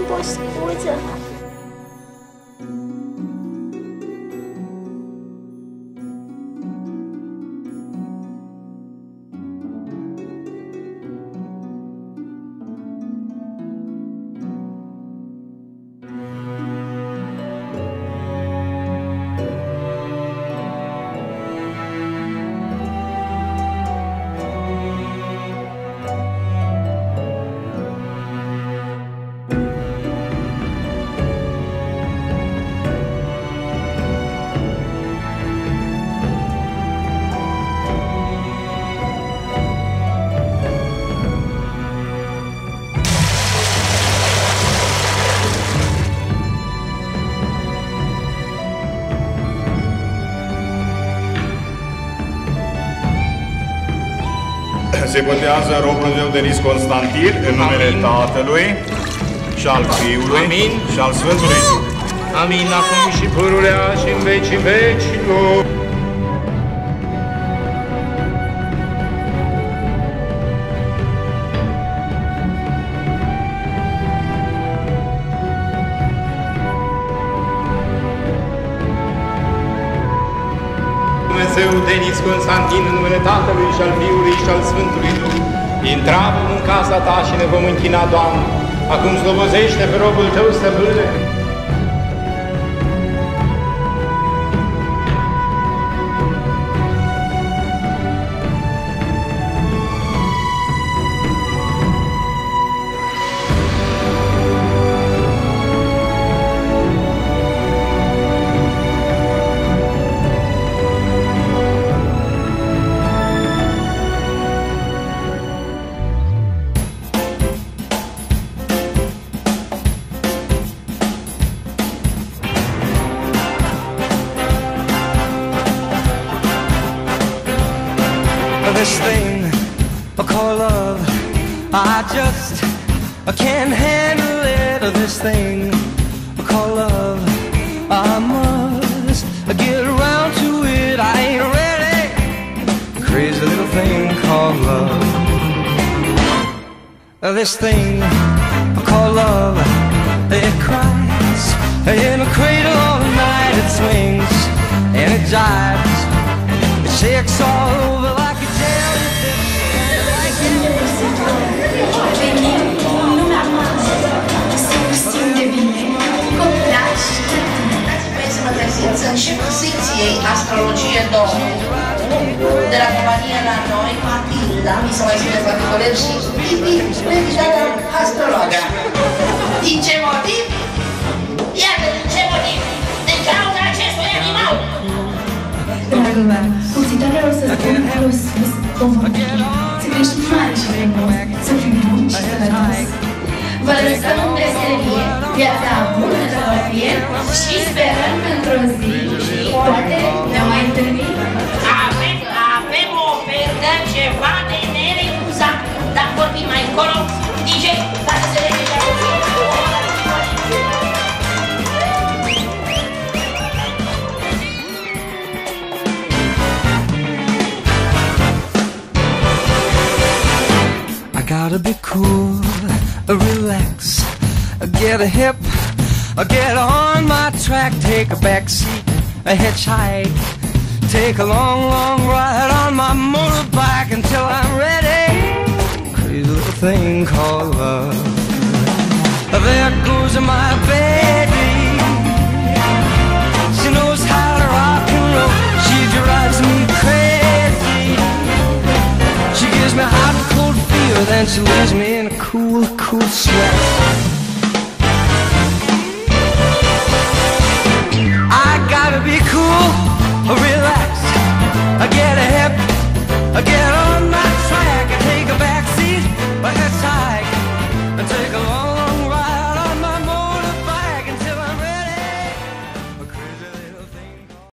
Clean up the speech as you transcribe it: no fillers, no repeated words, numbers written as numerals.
o scuză. Se botează robul meu Denis Constantin în numele Tatălui și al Fiului și al Sfântului Duh. Amin, acum și pururea și în vecii vecilor. Dumnezeu Denis Constantin, în numele Tatălui și al Fiului și al Sfântului Duh, intrăm în casa ta și ne vom închina, Doamne. Acum slobozește pe robul tău, stăpâne. This thing called love, I just can't handle it. This thing called love, I must get around to it. I ain't ready. Crazy little thing called love. This thing called love, it cries in a cradle all night. It swings and it jives, it shakes all over like sunt și secției Astrologie 2 de la compania la noi, Matilda, mi s-a mai spuneți la colegi și Tipi, medicarea astrologa. Din ce motiv? Iată din ce motiv! Din cauza acestui animal! Dragul meu, purtitoarele o să spun că o să să crești mare și frumos, să fii bun și sănătos. Vă lăsăm în veselie, viața bună să vă fie și sperăm că într-o zi, poate ne mai întâlnim. Avem o ofertă ceva de nerefuzat, dar vorbim mai încolo. DJ, lasă să lege la I gotta be cool, relax, get a hip, get on my track, take a back seat, a hitchhike, take a long, long ride on my motorbike until I'm ready. Crazy little thing called love. There goes my baby. She knows how to rock and roll. She drives me crazy. She gives me hot and cold fever, then she leaves me in a cool, cool sweat.